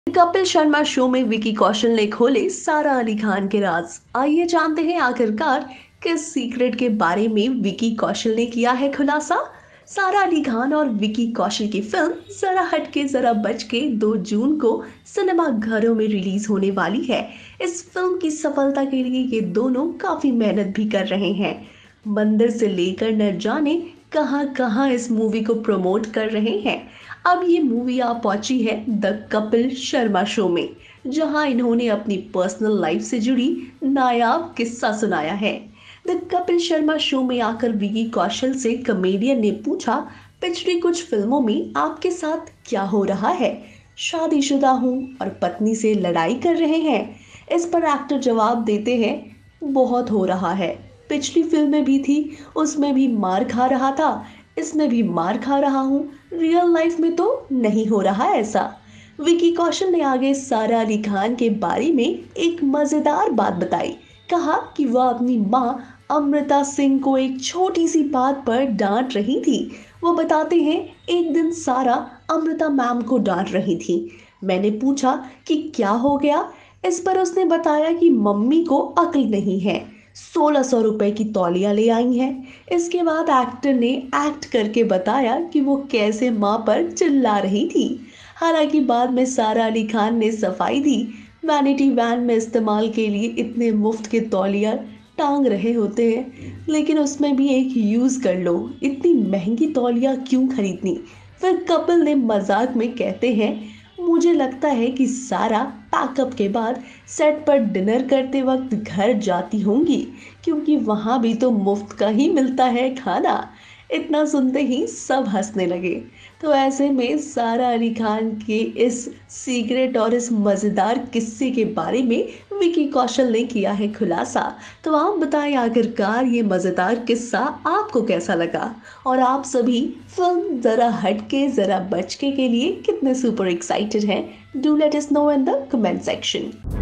Kapil Sharma show में विकी कौशल ने खोले सारा अली खान के राज। आइए जानते हैं आखिरकार किस सीक्रेट के बारे में विकी कौशल ने किया है खुलासा। सारा अली खान और विकी कौशल की फिल्म जरा हटके जरा बचके 2 जून को सिनेमा घरों में रिलीज होने वाली है। इस फिल्म की सफलता के लिए ये दोनों काफी मेहनत भी कर रहे हैं। मंदिर से लेकर न जाने कहां कहां इस मूवी को प्रमोट कर रहे हैं। अब ये मूवी आ पहुंची है द कपिल शर्मा शो में, जहां इन्होंने अपनी पर्सनल लाइफ से जुड़ी नायाब किस्सा सुनाया है। द कपिल शर्मा शो में आकर विकी कौशल से कमेडियन ने पूछा, पिछली कुछ फिल्मों में आपके साथ क्या हो रहा है? शादीशुदा हूँ और पत्नी से लड़ाई कर रहे हैं। इस पर एक्टर जवाब देते हैं, बहुत हो रहा है। पिछली फिल्में भी थी, उसमें भी मार खा रहा था, इसमें भी मार खा रहा हूँ। रियल लाइफ में तो नहीं हो रहा ऐसा। विकी कौशल ने आगे सारा अली खान के बारे में एक मजेदार बात बताई। कहा कि वह अपनी मां अमृता सिंह को एक छोटी सी बात पर डांट रही थी। वो बताते हैं, एक दिन सारा अमृता मैम को डांट रही थी। मैंने पूछा कि क्या हो गया। इस पर उसने बताया कि मम्मी को अक्ल नहीं है, 1600 रुपए की तौलिया ले आई हैं। इसके बाद एक्टर ने एक्ट करके बताया कि वो कैसे मां पर चिल्ला रही थी। हालांकि बाद में सारा अली खान ने सफाई दी, वैनिटी वैन में इस्तेमाल के लिए इतने मुफ्त के तौलिया टांग रहे होते हैं, लेकिन उसमें भी एक यूज कर लो, इतनी महंगी तौलिया क्यों खरीदनी। फिर कपिल ने मजाक में कहते हैं, मुझे लगता है कि सारा पैकअप के बाद सेट पर डिनर करते वक्त घर जाती होंगी, क्योंकि वहां भी तो मुफ्त का ही मिलता है खाना। इतना सुनते ही सब हंसने लगे। तो ऐसे में सारा अली खान के इस सीक्रेट और इस मजेदार किस्से के बारे में विकी कौशल ने किया है खुलासा। तो आप बताएं आखिरकार ये मजेदार किस्सा आपको कैसा लगा, और आप सभी फिल्म जरा हटके जरा बचके के लिए कितने सुपर एक्साइटेड हैं? Do let us know in the comment section.